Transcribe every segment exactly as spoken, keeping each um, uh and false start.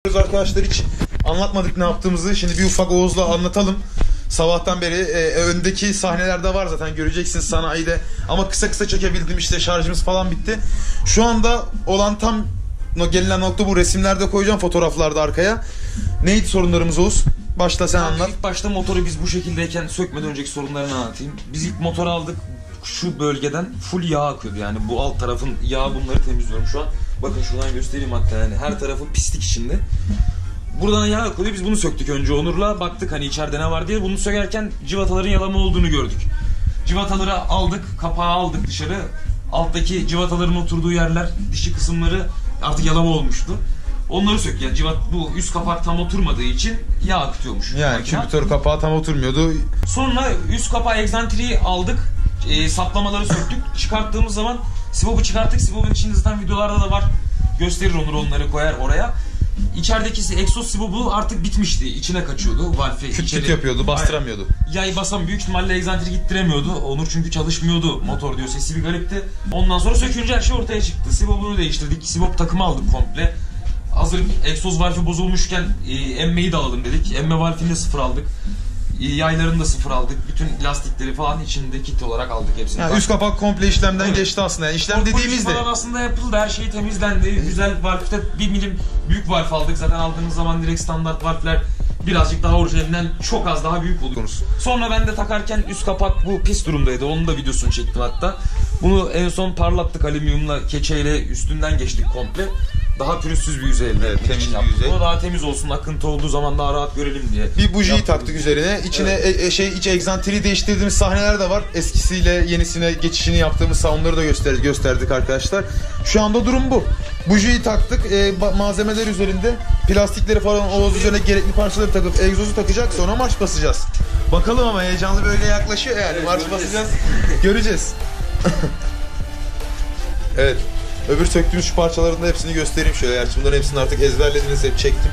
Arkadaşlar hiç anlatmadık ne yaptığımızı. Şimdi bir ufak Oğuz'la anlatalım. Sabahtan beri e, öndeki sahnelerde var zaten, göreceksiniz sanayide. Ama kısa kısa çekebildim, işte şarjımız falan bitti. Şu anda olan tam gelinen nokta bu. Resimlerde koyacağım, fotoğraflarda arkaya. Neydi sorunlarımız Oğuz? Başla sen anlat. İlk başta motoru biz bu şekildeyken sökmeden önceki sorunlarını anlatayım. Biz ilk motoru aldık. Şu bölgeden full yağ akıyordu, yani bu alt tarafın yağı, bunları temizliyorum şu an. Bakın şuradan göstereyim hatta, yani her tarafı pislik içinde. Buradan yağ akıyordu, biz bunu söktük önce Onur'la, baktık hani içeride ne var diye. Bunu sökerken civataların yalama olduğunu gördük. Civataları aldık, kapağı aldık dışarı. Alttaki civataların oturduğu yerler, dişi kısımları artık yalama olmuştu. Onları sök, yani civat, bu üst kapak tam oturmadığı için yağ akıtıyormuş. Yani kübütör kapağı tam oturmuyordu. Sonra üst kapağı egzantriyi aldık. E, saplamaları söktük. Çıkarttığımız zaman sibob'u çıkarttık. Sibob'un içinde zaten videolarda da var. Gösterir Onur, onları koyar oraya. İçerideki egzoz sibobu artık bitmişti. İçine kaçıyordu. Valfi küt küt yapıyordu, bastıramıyordu. Yayı basan büyük ihtimalle egzantri gittiremiyordu. Onur çünkü çalışmıyordu. Motor diyor, sesi bir garipti. Ondan sonra sökünce her şey ortaya çıktı. Sibobunu değiştirdik. Sibob takımı aldık komple. Hazır egzoz valfi bozulmuşken e, emmeyi de alalım dedik. Emme valfini de sıfır aldık. Yaylarını da sıfır aldık. Bütün lastikleri falan içinde kit olarak aldık hepsini. Yani üst kapak komple işlemden evet. geçti aslında. Yani işlem dediğimizde aslında yapıldı. Her şey temizlendi. Evet. Güzel valfte bir milim büyük valf aldık. Zaten aldığınız zaman direkt standart valfler birazcık daha orijinalinden çok az daha büyük oluyor. Sonra ben de takarken üst kapak bu pis durumdaydı. Onun da videosunu çektim hatta. Bunu en son parlattık alüminyumla, keçeyle üstünden geçtik komple. Daha pürüzsüz bir yüzey elde evet, temiz bir yüzey. Bu daha temiz olsun, akıntı olduğu zaman daha rahat görelim diye. Bir bujiyi taktık üzerine. İçine evet. e, şey iç egzantriyi değiştirdiğimiz sahneler de var. Eskisiyle yenisine geçişini yaptığımız onları da gösterdik, gösterdik arkadaşlar. Şu anda durum bu. Bujiyi taktık. E, malzemeler üzerinde plastikleri falan, Oğuz üzerine gerekli parçaları takıp egzozu takacak, sonra marş basacağız. Bakalım, ama heyecanlı böyle yaklaşıyor yani. Evet, marş göreceğiz. Basacağız. Göreceğiz. Evet. Öbür söktüğümüz şu parçaların da hepsini göstereyim şöyle. Gerçi bunların hepsini artık ezberlediniz, hep çektim.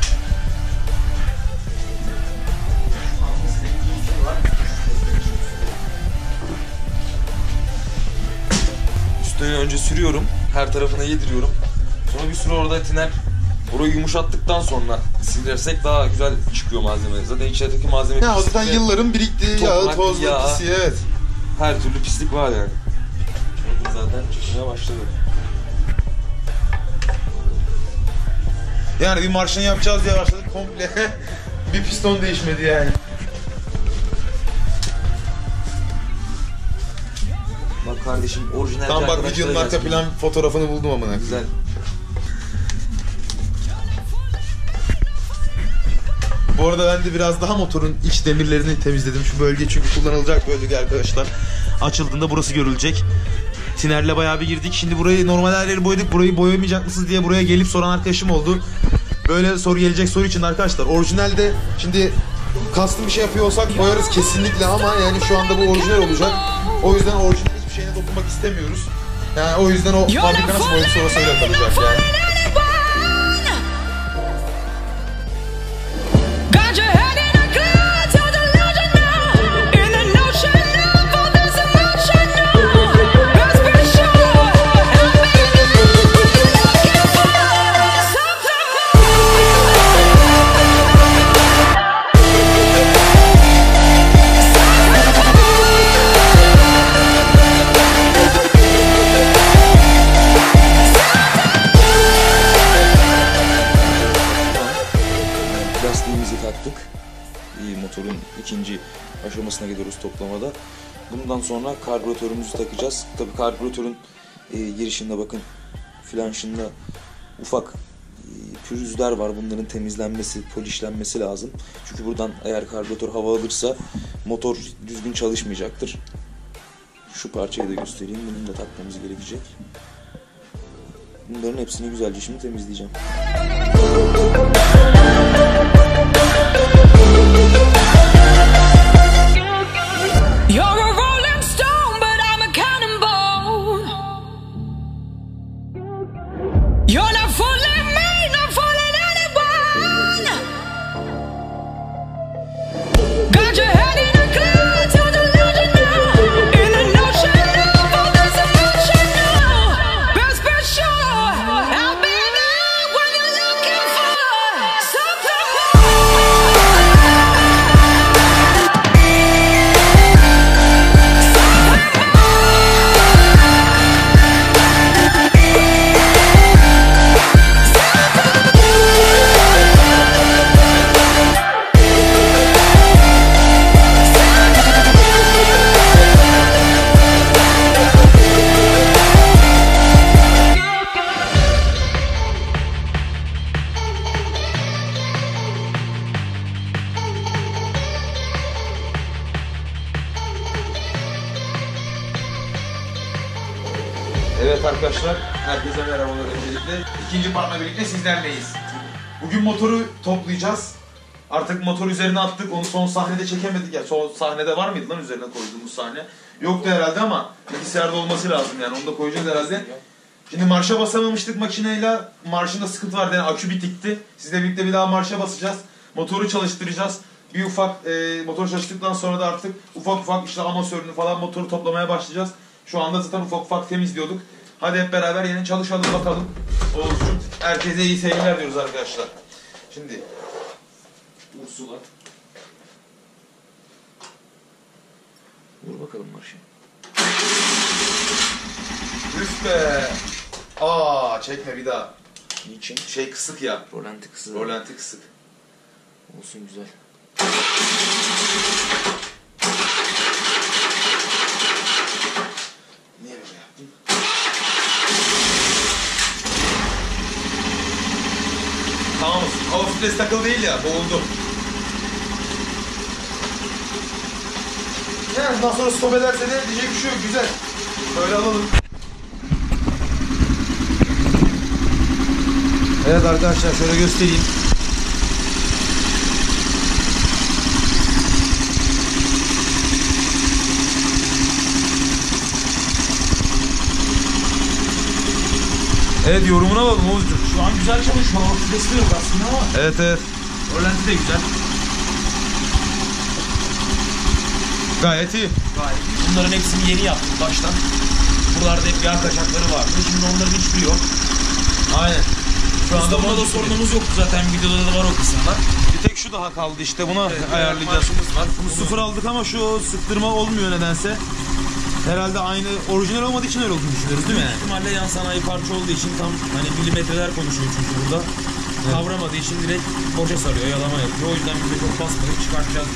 Üstüne önce sürüyorum, her tarafına yediriyorum. Sonra bir süre orada tiner, burayı yumuşattıktan sonra silersek daha güzel çıkıyor malzeme. Zaten içerideki malzeme ya, zaten yılların biriktiği yağı, toz, pisi, evet. Her türlü pislik var yani. Bakın zaten çıkmaya başladı. Yani bir marşını yapacağız diye başladık, komple bir piston değişmedi yani. Bak kardeşim, orijinal. Tam bak, videonun arka plan fotoğrafını buldum amına. Güzel. Bu arada ben de biraz daha motorun iç demirlerini temizledim. Şu bölge çünkü kullanılacak bölge arkadaşlar. Açıldığında burası görülecek. Tinerle bayağı bir girdik. Şimdi burayı, normal her yeri boyadık. Burayı boyamayacak mısınız diye buraya gelip soran arkadaşım oldu. Böyle soru gelecek soru için arkadaşlar. Orijinalde şimdi kastım bir şey yapıyor olsak boyarız kesinlikle, ama yani şu anda bu orijinal olacak. O yüzden orijinal hiçbir şeyine dokunmak istemiyoruz. Yani o yüzden o fabrika nasıl boyadıysa orası öyle kalacak yani. Motorun ikinci aşamasına gidiyoruz toplamada. Bundan sonra karbüratörümüzü takacağız. Tabii karbüratörün e, girişinde bakın, flanşında ufak e, pürüzler var. Bunların temizlenmesi, polişlenmesi lazım. Çünkü buradan eğer karbüratör hava alırsa motor düzgün çalışmayacaktır. Şu parçayı da göstereyim. Bunu da takmamız gerekecek. Bunların hepsini güzelce şimdi temizleyeceğim. I'll be there when you're looking for Evet arkadaşlar, herkese merhabalar öncelikle. İkinci partla birlikte sizlerleyiz. Bugün motoru toplayacağız. Artık motor üzerine attık, onu son sahnede çekemedik ya. Son sahnede var mıydı lan üzerine koyduğumuz sahne? Yoktu herhalde ama bilgisayarda olması lazım yani, onu da koyacağız herhalde. Şimdi marşa basamamıştık makineyle, marşında sıkıntı vardı yani akü bitikti. Sizle birlikte bir daha marşa basacağız, motoru çalıştıracağız. Bir ufak e, motor çalıştıktan sonra da artık ufak ufak işte amasörünü falan motoru toplamaya başlayacağız. Şu anda zaten ufak ufak temizliyorduk. Hadi hep beraber yine çalışalım bakalım. Oğuzcuğum, herkese iyi seyirler diyoruz arkadaşlar. Şimdi Ursula. Vur bakalım marşı. üf be. Aa çekme bir daha. Niçin? Şey kısık ya. Rolanti kızı. Rolanti kısık. Olsun güzel. Niye böyle yaptın? Tamam mısın? Hava filtresi takılı değil ya, boğuldu. Yani ondan sonra stop ederse de diyecek bir şey yok, güzel. Böyle alalım. Evet arkadaşlar, şöyle göstereyim. Evet, yorumuna alalım Oğuzcuğum. Şu an güzel çalışma. Hava filtresi yok aslında ama. Evet evet. Rolanti de güzel. Gayet iyi. Gayet iyi. Bunların hepsini yeni yaptık baştan. Buralarda hep yağ kaçakları vardı. Şimdi onların hiçbiri yok. Aynen. Şu anda Bunda da sorunumuz yoktu zaten. Videoda da var o kısımlar. bir tek şu daha kaldı işte, buna Evet, ayarlayacağız. var. Bunu sıfır aldık ama şu sıktırma olmuyor nedense. Herhalde aynı orijinal olmadığı için öyle olduğunu düşünüyoruz değil mi yani? İhtimalle yan sanayi parça olduğu için tam hani milimetreler konuşuyor çünkü burada. Evet. Kavramadığı için direkt boşa sarıyor, yalama yapıyor. O yüzden biz de çok basmayıp çıkartacağız.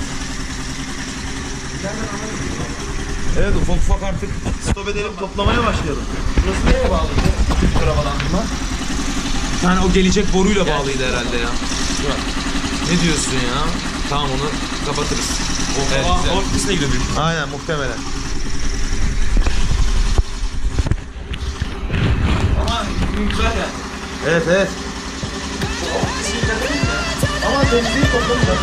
Evet, ufak ufak artık stop edelim, toplamaya başlayalım. Burası nereye bağlıydı? Türk havalandırma. Yani o gelecek boruyla Gerçekten bağlıydı herhalde ya. Şurada. Ne diyorsun ya? Tamam, onu kapatırız. O Evet, hava, güzel. hava filtresine gidiyor büyük. Aynen, muhtemelen. Ama güzel yani. Evet evet. Ama temizliği toplamayacağız.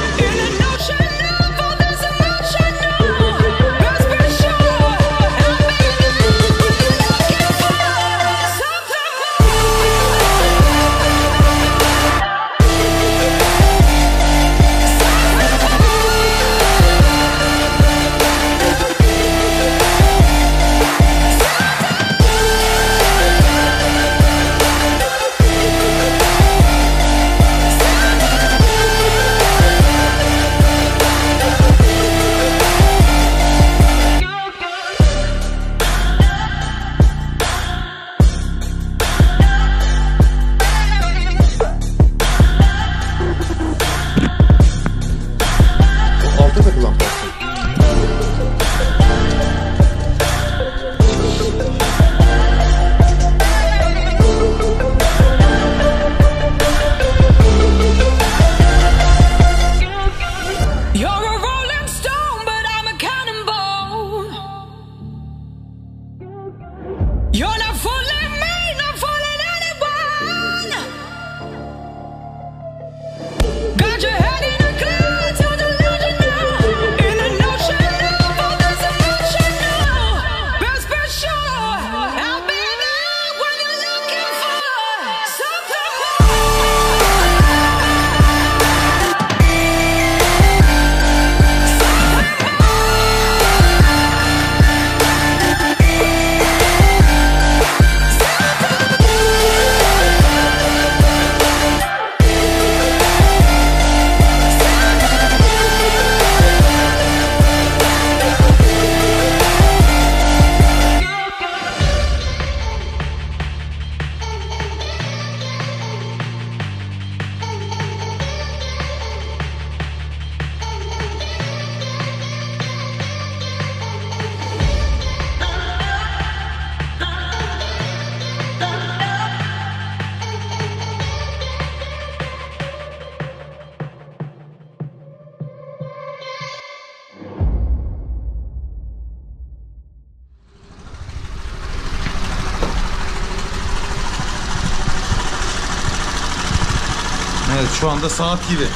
Şu anda saat gibi.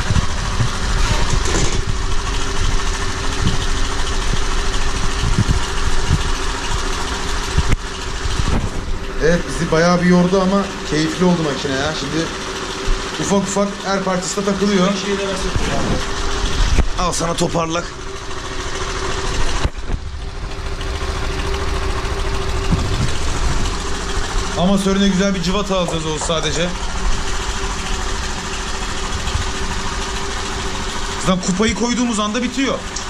Evet, bizi bayağı bir yordu ama keyifli oldu makine ya. Şimdi ufak ufak her parçası da takılıyor. Al sana toparlak. Amasörüne güzel bir cıvata alacağız o sadece. Zaten kupayı koyduğumuz anda bitiyor.